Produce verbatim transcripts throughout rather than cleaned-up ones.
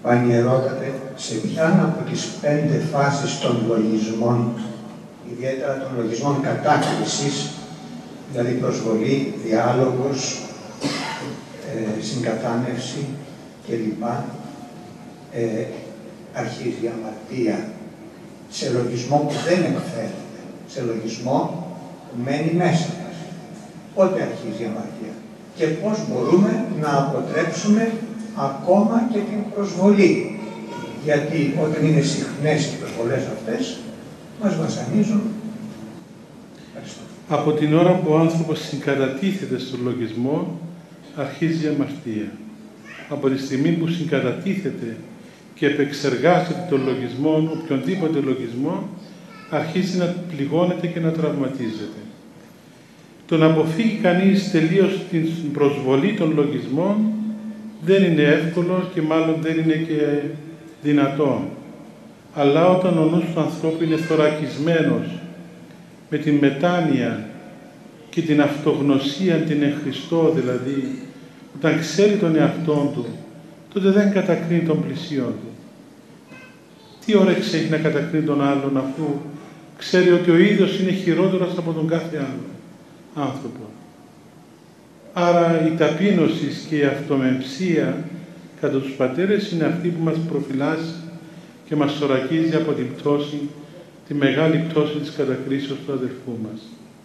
Πανιερότατε, σε ποια από τις πέντε φάσεις των λογισμών, ιδιαίτερα των λογισμών κατάκρισης, δηλαδή προσβολή, διάλογος, ε, συγκατάνευση κλπ, ε, αρχίζει η αμαρτία? Σε λογισμό που δεν εκφέρεται, σε λογισμό που μένει μέσα μας. Πότε αρχίζει η αμαρτία και πώς μπορούμε να αποτρέψουμε ακόμα και την προσβολή? Γιατί όταν είναι συχνές οι προσβολές αυτές, μας βασανίζουν. Ευχαριστώ. Από την ώρα που ο άνθρωπος συγκατατίθεται στον λογισμό, αρχίζει η αμαρτία. Από τη στιγμή που συγκατατίθεται και επεξεργάζεται τον λογισμό, οποιονδήποτε λογισμό, αρχίζει να πληγώνεται και να τραυματίζεται. Το να αποφύγει κανείς τελείως την προσβολή των λογισμών δεν είναι εύκολο και μάλλον δεν είναι και δυνατόν. Αλλά όταν ο νους του ανθρώπου είναι θωρακισμένος με την μετάνοια και την αυτογνωσία, την εν Χριστώ δηλαδή, όταν ξέρει τον εαυτόν του, τότε δεν κατακρίνει τον πλησίον του. Τι όρεξη έχει να κατακρίνει τον άλλον, αφού ξέρει ότι ο ίδιος είναι χειρότερος από τον κάθε άλλο άνθρωπο? Άρα η ταπείνωση και η αυτομεψία κατά τους πατέρες είναι αυτή που μας προφυλάσσει και μας θωρακίζει από την πτώση, τη μεγάλη πτώση της κατακρίσεως του αδελφού μας.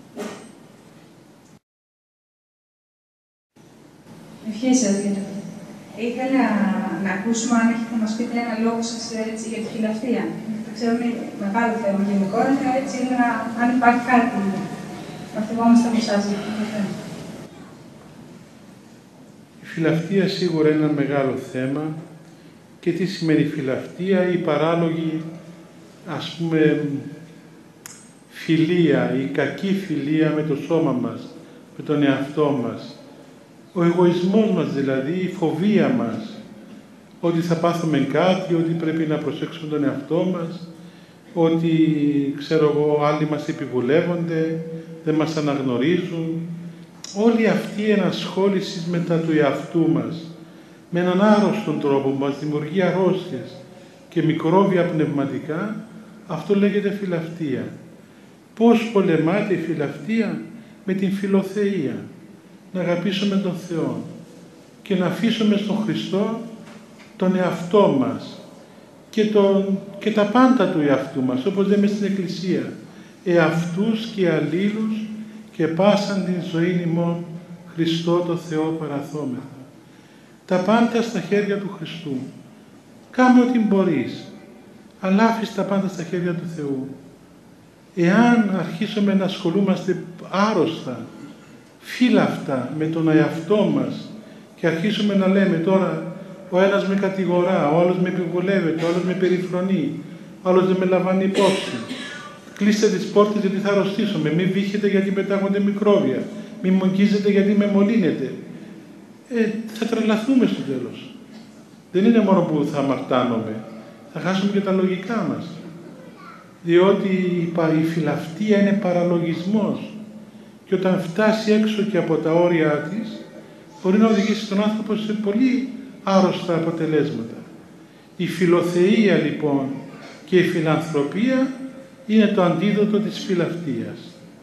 Ευχές σας, κύριε. Ήθελα να ακούσουμε αν έχετε να μας πείτε ένα λόγο σας έτσι, για τη φιλαυτία. Ξέρω είναι μεγάλο θέμα γενικότερα, έτσι είναι να, αν υπάρχει κάτι να φοβόμαστε από εσάς για αυτό το θέμα. Η φιλαυτία σίγουρα είναι ένα μεγάλο θέμα. Και τι σημαίνει φιλαυτία? Η παράλογη, ας πούμε, φιλία, η κακή φιλία με το σώμα μας, με τον εαυτό μας. Ο εγωισμός μας δηλαδή, η φοβία μας, ότι θα πάθουμε κάτι, ότι πρέπει να προσέξουμε τον εαυτό μας, ότι, ξέρω εγώ, άλλοι μας επιβουλεύονται, δεν μας αναγνωρίζουν. Όλη αυτή η ενασχόληση μετά του εαυτού μας, με έναν άρρωστον τρόπο που μας δημιουργεί αρρώστιες και μικρόβια πνευματικά, αυτό λέγεται φιλαυτία. Πώς πολεμάται η φιλαυτία? Με την φιλοθεία. Να αγαπήσουμε τον Θεό και να αφήσουμε στον Χριστό τον εαυτό μας και, τον, και τα πάντα του εαυτού μας, όπως λέμε στην Εκκλησία, εαυτούς και αλλήλους και πάσαν την ζωή ημών Χριστό το Θεό παραθόμεθα. Τα πάντα στα χέρια του Χριστού. Κάμε ό,τι μπορείς, αλλά άφησε τα πάντα στα χέρια του Θεού. Εάν αρχίσουμε να ασχολούμαστε άρρωστα, φύλαυτα με τον εαυτό μας και αρχίσουμε να λέμε τώρα ο ένας με κατηγορά, ο άλλος με επιβολεύεται, ο άλλος με περιφρονεί, ο άλλος δεν με λαμβάνει υπόψη. Κλείστε τις πόρτες γιατί θα αρρωστήσουμε, μην βύχετε γιατί πετάγονται μικρόβια, μην μου αγγίζετε γιατί με μολύνετε. Ε, θα τρελαθούμε στο τέλος. Δεν είναι μόνο που θα αμαρτάνομαι, θα χάσουμε και τα λογικά μας. Διότι η φιλαυτία είναι παραλογισμός και όταν φτάσει έξω και από τα όρια της, μπορεί να οδηγήσει τον άνθρωπο σε πολύ άρρωστα αποτελέσματα. Η φιλοθεία λοιπόν και η φιλανθρωπία είναι το αντίδοτο της φιλαυτίας.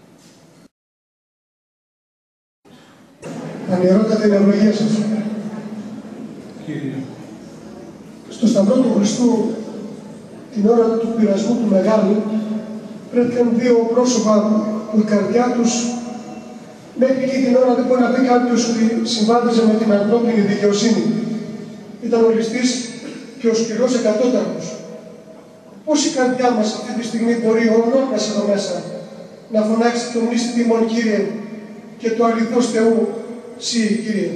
Πανιερότατε την ευλογία σας. Κύριε. Στο Σταυρό του Χριστού, την ώρα του πειρασμού του μεγάλου, βρέθηκαν δύο πρόσωπα που η καρδιά τους μέχρι εκεί την ώρα δεν μπορεί να πει κάποιος ότι συμβάδιζε με την ανθρώπινη δικαιοσύνη. Ήταν ο ληστής και ο σκληρός εκατόταρχος. Πώς η καρδιά μας αυτή τη στιγμή μπορεί ο ονόμας εδώ μέσα να φωνάξει τον ίστη τιμών Κύριε και το αληθώς Θεού Συ, Κύριε.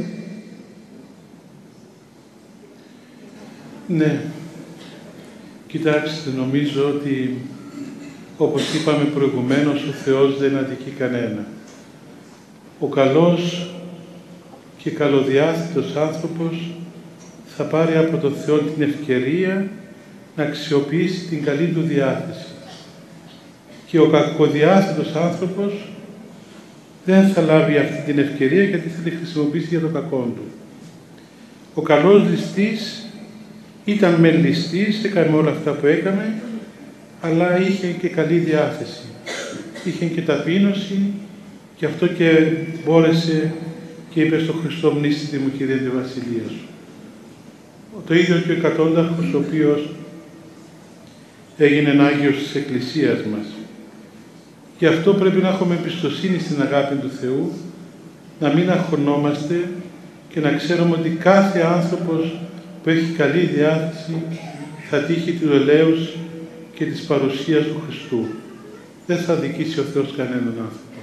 Ναι. Κοιτάξτε, νομίζω ότι όπως είπαμε προηγουμένως, ο Θεός δεν αδικεί κανένα. Ο καλός και καλοδιάθετος άνθρωπος θα πάρει από τον Θεό την ευκαιρία να αξιοποιήσει την καλή του διάθεση. Και ο κακοδιάθετος άνθρωπος δεν θα λάβει αυτή την ευκαιρία γιατί θα τη χρησιμοποιήσει για το κακό του. Ο καλός ληστής Ήταν μεν ληστής, έκανε όλα αυτά που έκανε, αλλά είχε και καλή διάθεση. Είχε και ταπείνωση, και αυτό και μπόρεσε και είπε στο Χριστό, μνήσθητη μου Κύριε τη βασιλεία σου. Το ίδιο και ο εκατόνταρχος, ο οποίος έγινε Άγιος της Εκκλησίας μας. Γι' αυτό πρέπει να έχουμε εμπιστοσύνη στην αγάπη του Θεού, να μην αγχωνόμαστε και να ξέρουμε ότι κάθε άνθρωπος που έχει καλή διάθεση θα τύχει του ελέους και της παρουσίας του Χριστού. Δεν θα δικήσει ο Θεός κανέναν άνθρωπο.